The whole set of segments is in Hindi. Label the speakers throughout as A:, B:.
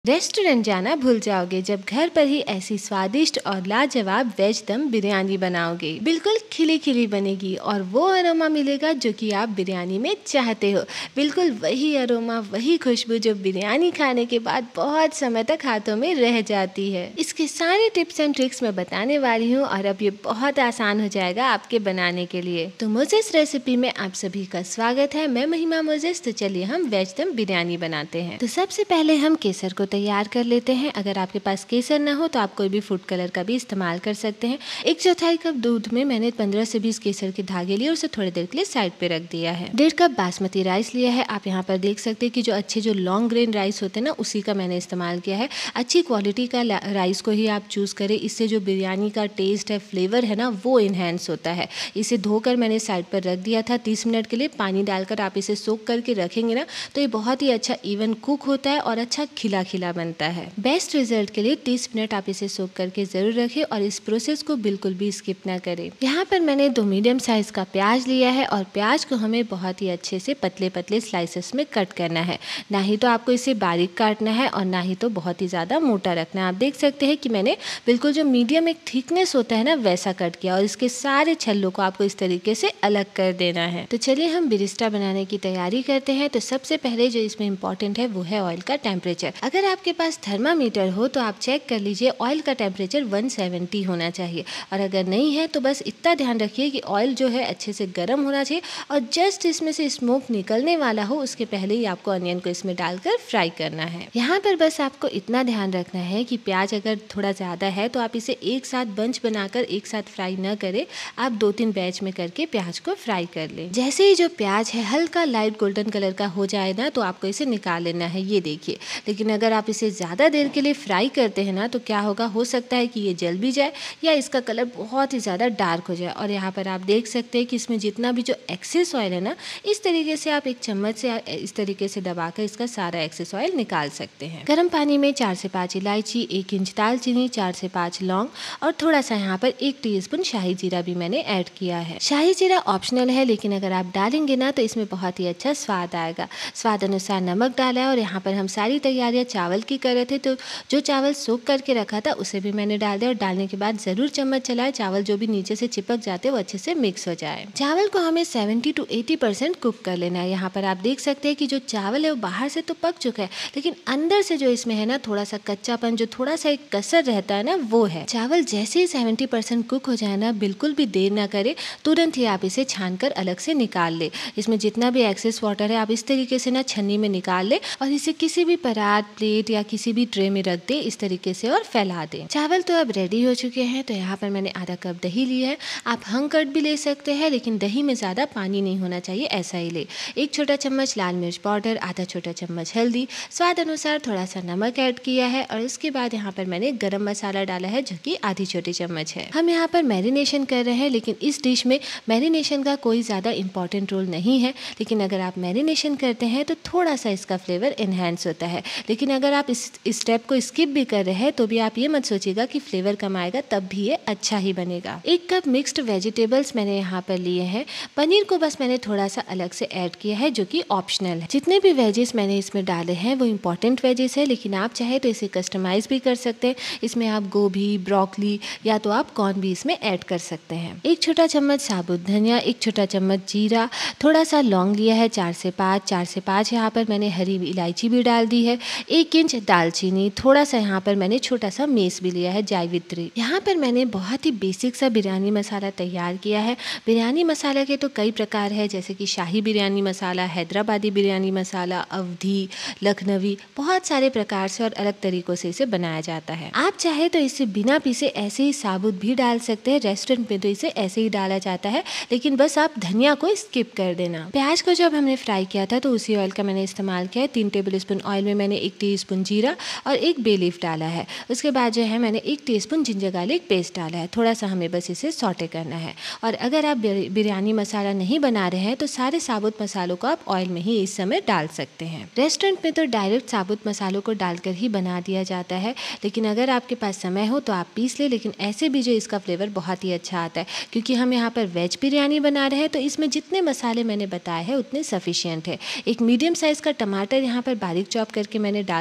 A: रेस्टोरेंट जाना भूल जाओगे जब घर पर ही ऐसी स्वादिष्ट और लाजवाब वेज दम बिरयानी बनाओगे। बिल्कुल खिली खिली बनेगी और वो अरोमा मिलेगा जो कि आप बिरयानी में चाहते हो। बिल्कुल वही अरोमा, वही खुशबू जो बिरयानी खाने के बाद बहुत समय तक हाथों में रह जाती है। इसके सारे टिप्स एंड ट्रिक्स मैं बताने वाली हूँ और अब ये बहुत आसान हो जाएगा आपके बनाने के लिए। तो मोजेस रेसिपी में आप सभी का स्वागत है। मैं महिमा मोजेस। तो चलिए हम वेज दम बिरयानी बनाते हैं। तो सबसे पहले हम केसर को तैयार कर लेते हैं। अगर आपके पास केसर ना हो तो आप कोई भी फूड कलर का भी इस्तेमाल कर सकते हैं। 1/4 कप दूध में मैंने 15 से 20 केसर के धागे लिए और उसे थोड़ी देर के लिए साइड पे रख दिया है। 1.5 कप बासमती राइस लिया है। आप यहाँ पर देख सकते हैं कि जो अच्छे जो लॉन्ग ग्रेन राइस होते हैं ना, उसी का मैंने इस्तेमाल किया है। अच्छी क्वालिटी का राइस को ही आप चूज करें। इससे जो बिरयानी का टेस्ट है, फ्लेवर है ना, वो इनहेंस होता है। इसे धोकर मैंने साइड पर रख दिया था। 30 मिनट के लिए पानी डालकर आप इसे सोक करके रखेंगे ना, तो ये बहुत ही अच्छा इवन कुक होता है और अच्छा खिला खिला बनता है। बेस्ट रिजल्ट के लिए 30 मिनट आप इसे सोक करके जरूर रखें और इस प्रोसेस को बिल्कुल भी स्किप ना करें। यहाँ पर मैंने 2 मीडियम साइज का प्याज लिया है और प्याज को हमें बहुत ही अच्छे से पतले पतले स्लाइसेस में कट करना है। ना ही तो आपको इसे बारीक काटना है और ना ही तो बहुत ही ज्यादा मोटा रखना है। आप देख सकते हैं कि मैंने बिल्कुल जो मीडियम एक थिकनेस होता है ना, वैसा कट किया और इसके सारे छल्लों को आपको इस तरीके से अलग कर देना है। तो चलिए हम बिरिस्टा बनाने की तैयारी करते हैं। तो सबसे पहले जो इसमें इम्पोर्टेंट है वो है ऑयल का टेम्परेचर। अगर आपके पास थर्मामीटर हो तो आप चेक कर लीजिए, ऑयल का टेम्परेचर 170 होना चाहिए। और अगर नहीं है तो बस इतना ध्यान रखिए कि ऑयल जो है अच्छे से गर्म होना चाहिए और जस्ट इसमें से स्मोक निकलने वाला हो, उसके पहले ही आपको अनियन को इसमें डालकर फ्राई करना है। यहाँ पर बस आपको इतना ध्यान रखना है कि प्याज अगर थोड़ा ज़्यादा है तो आप इसे एक साथ बंच बनाकर एक साथ फ्राई न करें। आप 2-3 बैच में करके प्याज को फ्राई कर लें। जैसे ही जो प्याज है हल्का लाइट गोल्डन कलर का हो जाए ना, तो आपको इसे निकाल लेना है। ये देखिए। लेकिन अगर आप इसे ज़्यादा देर के लिए फ्राई करते हैं ना, तो क्या होगा, हो सकता है कि ये जल भी जाए या इसका कलर बहुत ही ज़्यादा डार्क हो जाए। और यहाँ पर आप देख सकते हैं कि इसमें जितना भी जो एक्सेस ऑयल है ना, इस तरीके से आप एक चम्मच से इस तरीके से दबाकर इसका सारा एक्सेस ऑयल निकाल सकते हैं। गर्म पानी में 4 से 5 इलायची, 1 इंच दालचीनी, 4 से 5 लौंग और थोड़ा सा यहाँ पर 1 टीस्पून शाही जीरा भी मैंने ऐड किया है। शाही जीरा ऑप्शनल है, लेकिन अगर आप डालेंगे ना तो इसमें बहुत ही अच्छा स्वाद आएगा। स्वाद अनुसार नमक डाला है और यहाँ पर हम सारी तैयारियाँ चावल की कर रहे थे, तो जो चावल सोख करके रखा था उसे भी मैंने डाल दिया और डालने के बाद जरूर चम्मच चलाएं। चावल जो भी नीचे से चिपक जाते हैं वो अच्छे से मिक्स हो जाए। चावल को हमें 70 to 80% कुक कर लेना है। यहाँ पर आप देख सकते हैं कि जो चावल है वो बाहर से तो पक चुका है, लेकिन अंदर से जो इसमें है ना थोड़ा सा कच्चापन, जो थोड़ा सा एक कसर रहता है ना, वो है। चावल जैसे ही 70% कुक हो जाए ना, बिल्कुल भी देर ना करे, तुरंत ही आप इसे छान कर अलग से निकाल ले। इसमें जितना भी एक्सेस वाटर है आप इस तरीके से ना छन्नी में निकाल ले और इसे किसी भी परात, प्लेट या किसी भी ट्रे में रख दे इस तरीके से और फैला दें। चावल तो अब रेडी हो चुके हैं। तो यहाँ पर मैंने आधा कप दही लिया है। आप हंग कर्ड भी ले सकते हैं, लेकिन दही में ज़्यादा पानी नहीं होना चाहिए, ऐसा ही ले। 1 छोटा चम्मच लाल मिर्च पाउडर, आधा छोटा चम्मच हल्दी, स्वाद अनुसार थोड़ा सा नमक ऐड किया है और इसके बाद यहाँ पर मैंने गरम मसाला डाला है जो कि आधी छोटी चम्मच है। हम यहाँ पर मैरिनेशन कर रहे हैं, लेकिन इस डिश में मैरिनेशन का कोई ज़्यादा इंपॉर्टेंट रोल नहीं है, लेकिन अगर आप मैरिनेशन करते हैं तो थोड़ा सा इसका फ्लेवर इन्हेंस होता है। लेकिन अगर आप इस स्टेप को स्किप भी कर रहे हैं तो भी आप ये मत सोचिएगा कि फ्लेवर कम आएगा, तब भी ये अच्छा ही बनेगा। 1 कप मिक्स्ड वेजिटेबल्स मैंने यहाँ पर लिए हैं। पनीर को बस मैंने थोड़ा सा अलग से ऐड किया है जो कि ऑप्शनल है। जितने भी वेजेस मैंने इसमें डाले हैं वो इंपॉर्टेंट वेजेस है, लेकिन आप चाहे तो इसे कस्टमाइज भी कर सकते हैं। इसमें आप गोभी, ब्रोकली या तो आप कॉर्न भी इसमें ऐड कर सकते हैं। 1 छोटा चम्मच साबुत धनिया, 1 छोटा चम्मच जीरा, थोड़ा सा लौंग लिया है 4 से 5 यहाँ पर मैंने हरी इलायची भी डाल दी है, 1 इंच दालचीनी, थोड़ा सा यहाँ पर मैंने छोटा सा मेस भी लिया है, जावित्री। यहाँ पर मैंने बहुत ही बेसिक सा बिरयानी मसाला तैयार किया है। बिरयानी मसाला के तो कई प्रकार है, जैसे कि शाही बिरयानी मसाला, हैदराबादी बिरयानी मसाला, अवधी, लखनवी, बहुत सारे प्रकार से और अलग तरीकों से इसे बनाया जाता है। आप चाहे तो इसे बिना पीसे ऐसे ही साबुत भी डाल सकते हैं। रेस्टोरेंट में तो इसे ऐसे ही डाला जाता है, लेकिन बस आप धनिया को स्किप कर देना। प्याज को जब हमने फ्राई किया था तो उसी ऑयल का मैंने इस्तेमाल किया है। 3 टेबल स्पून ऑयल में मैंने 1 टीस्पून जीरा और 1 बे लीफ डाला है। उसके बाद जो है मैंने 1 टीस्पून जिंजर गार्लिक पेस्ट डाला है। थोड़ा सा हमें बस इसे सॉटे करना है। और अगर आप बिरयानी मसाला नहीं बना रहे हैं तो सारे साबुत मसालों को आप ऑयल में ही इस समय डाल सकते हैं। रेस्टोरेंट में तो डायरेक्ट साबुत मसालों को डालकर ही बना दिया जाता है, लेकिन अगर आपके पास समय हो तो आप पीस ले। लेकिन ऐसे भी जो इसका फ्लेवर बहुत ही अच्छा आता है, क्योंकि हम यहाँ पर वेज बिरयानी बना रहे हैं तो इसमें जितने मसाले मैंने बताए हैं उतने सफिशिएंट है। एक मीडियम साइज का टमाटर यहाँ पर बारीक चॉप करके मैंने डाला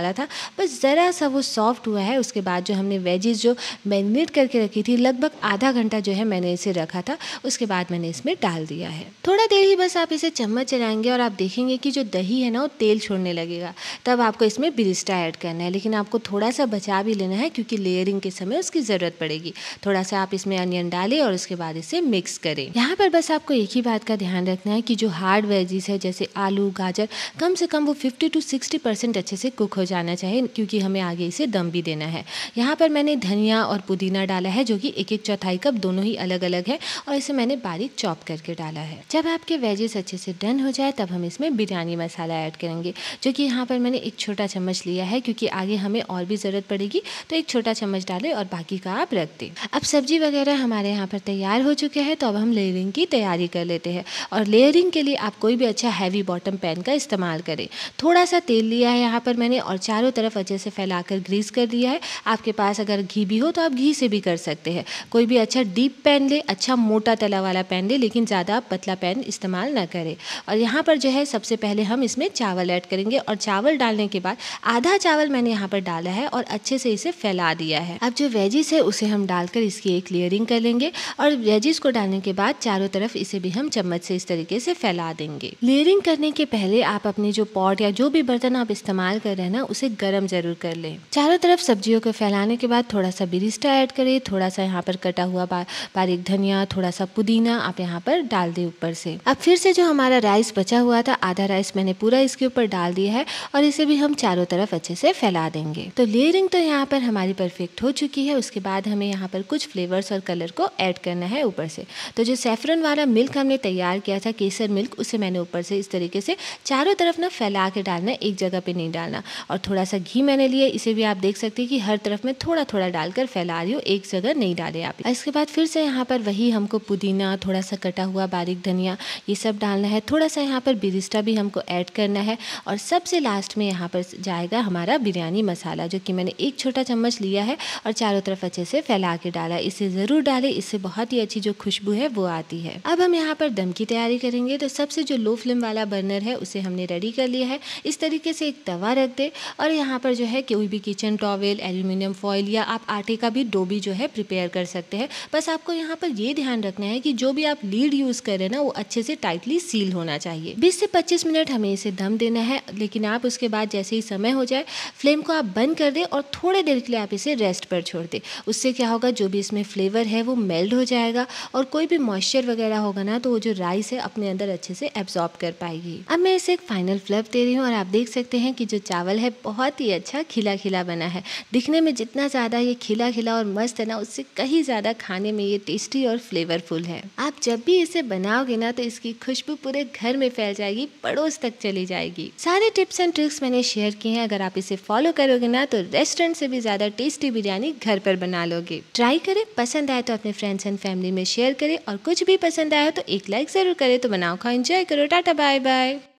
A: डाला था, बस ज़रा सा वो सॉफ्ट हुआ है। उसके बाद जो हमने वेजिस जो मैरिनेट करके रखी थी, लगभग आधा घंटा जो है मैंने इसे रखा था, उसके बाद मैंने इसमें डाल दिया है। थोड़ा देर ही बस आप इसे चम्मच चलाएंगे और आप देखेंगे कि जो दही है ना वो तेल छोड़ने लगेगा। तब आपको इसमें बिरिस्टा ऐड करना है, लेकिन आपको थोड़ा सा बचा भी लेना है क्योंकि लेयरिंग के समय उसकी ज़रूरत पड़ेगी। थोड़ा सा आप इसमें अनियन डालें और उसके बाद इसे मिक्स करें। यहाँ पर बस आपको एक ही बात का ध्यान रखना है कि जो हार्ड वेजिस है जैसे आलू, गाजर, कम से कम वो 50 to 60% अच्छे से कुक हो जाना चाहिए, क्योंकि हमें आगे इसे दम भी देना है। यहाँ पर मैंने धनिया और पुदीना डाला है जो कि 1/4 कप, दोनों ही अलग अलग है, और इसे मैंने बारीक चॉप करके डाला है। जब आपके वेजिस अच्छे से डन हो जाए तब हम इसमें बिरयानी मसाला ऐड करेंगे, जो कि यहाँ पर मैंने एक छोटा चम्मच लिया है, क्योंकि आगे हमें और भी ज़रूरत पड़ेगी, तो एक छोटा चम्मच डालें और बाकी का आप रख दें। अब सब्जी वगैरह हमारे यहाँ पर तैयार हो चुके हैं, तो अब हम लेयरिंग की तैयारी कर लेते हैं। और लेयरिंग के लिए आप कोई भी अच्छा हैवी बॉटम पैन का इस्तेमाल करें। थोड़ा सा तेल लिया है यहाँ पर मैंने और चारों तरफ अच्छे से फैलाकर ग्रीस कर दिया है। आपके पास अगर घी भी हो तो आप घी से भी कर सकते हैं। कोई भी अच्छा डीप पैन ले, अच्छा मोटा तला वाला पैन ले, लेकिन ज़्यादा पतला पैन इस्तेमाल ना करें। और यहाँ पर जो है सबसे पहले हम इसमें चावल ऐड करेंगे, और चावल डालने के बाद आधा चावल मैंने यहाँ पर डाला है और अच्छे से इसे फैला दिया है। अब जो वेजिस है उसे हम डालकर इसकी एक लेयरिंग कर लेंगे, और वेजिस को डालने के बाद चारों तरफ इसे भी हम चम्मच से इस तरीके से फैला देंगे। लेयरिंग करने के पहले आप अपने जो पॉट या जो भी बर्तन आप इस्तेमाल कर रहे हैं ना, उसे गर्म जरूर कर लें। चारों तरफ सब्जियों को फैलाने के बाद थोड़ा सा बिरिस्टा ऐड करें, थोड़ा सा यहाँ पर कटा हुआ बारीक धनिया, थोड़ा सा पुदीना आप यहाँ पर डाल दें ऊपर से। अब फिर से जो हमारा राइस बचा हुआ था, आधा राइस मैंने पूरा इसके ऊपर डाल दिया है, और इसे भी हम चारों तरफ अच्छे से फैला देंगे। तो लेयरिंग तो यहाँ पर हमारी परफेक्ट हो चुकी है। उसके बाद हमें यहाँ पर कुछ फ्लेवर्स और कलर को ऐड करना है ऊपर से। तो जो सैफरन वाला मिल्क हमने तैयार किया था, केसर मिल्क, उसे मैंने ऊपर से इस तरीके से चारों तरफ ना फैला के डालना है, एक जगह पे नहीं डालना। और थोड़ा सा घी मैंने लिया, इसे भी आप देख सकते हैं कि हर तरफ में थोड़ा थोड़ा डालकर फैला रही हो, एक जगह नहीं डाले आप। इसके बाद फिर से यहाँ पर वही हमको पुदीना, थोड़ा सा कटा हुआ बारीक धनिया, ये सब डालना है। थोड़ा सा यहाँ पर बिरिस्टा भी हमको ऐड करना है, और सबसे लास्ट में यहाँ पर जाएगा हमारा बिरयानी मसाला, जो कि मैंने एक छोटा चम्मच लिया है और चारों तरफ अच्छे से फैला के डाला। इसे ज़रूर डालें, इससे बहुत ही अच्छी जो खुशबू है वो आती है। अब हम यहाँ पर दम की तैयारी करेंगे। तो सबसे जो लो फ्लेम वाला बर्नर है उसे हमने रेडी कर लिया है। इस तरीके से एक तवा रख दे, और यहाँ पर जो है कोई भी किचन टॉवेल, एल्यूमिनियम फॉइल, या आप आटे का भी डो भी जो है प्रिपेयर कर सकते हैं। बस आपको यहाँ पर ये ध्यान रखना है कि जो भी आप लीड यूज़ कर रहे हैं ना, वो अच्छे से टाइटली सील होना चाहिए। 20 से 25 मिनट हमें इसे दम देना है, लेकिन आप उसके बाद जैसे ही समय हो जाए फ्लेम को आप बंद कर दें और थोड़े देर के लिए आप इसे रेस्ट पर छोड़ दें। उससे क्या होगा, जो भी इसमें फ्लेवर है वो मेल्ट हो जाएगा, और कोई भी मॉइस्चर वगैरह होगा ना, तो वो जो राइस है अपने अंदर अच्छे से एब्जॉर्ब कर पाएगी। अब मैं इसे एक फाइनल फ्लफ दे रही हूँ, और आप देख सकते हैं कि जो चावल है बहुत ही अच्छा खिला खिला बना है। दिखने में जितना ज़्यादा ये खिला खिला और मस्त है ना, उससे कहीं ज़्यादा खाने में ये टेस्टी और फ्लेवरफुल है। आप जब भी इसे बनाओगे ना, तो इसकी खुशबू पूरे घर में फैल जाएगी, पड़ोस तक चली जाएगी। सारे टिप्स एंड ट्रिक्स मैंने शेयर किए हैं, अगर आप इसे फॉलो करोगे ना, तो रेस्टोरेंट से भी ज़्यादा टेस्टी बिरयानी घर पर बना लोगे। ट्राई करें, पसंद आए तो अपने फ्रेंड्स एंड फैमिली में शेयर करें, और कुछ भी पसंद आया तो एक लाइक ज़रूर करें। तो बनाओ, खाओ, एंजॉय करो। Tata, bye bye.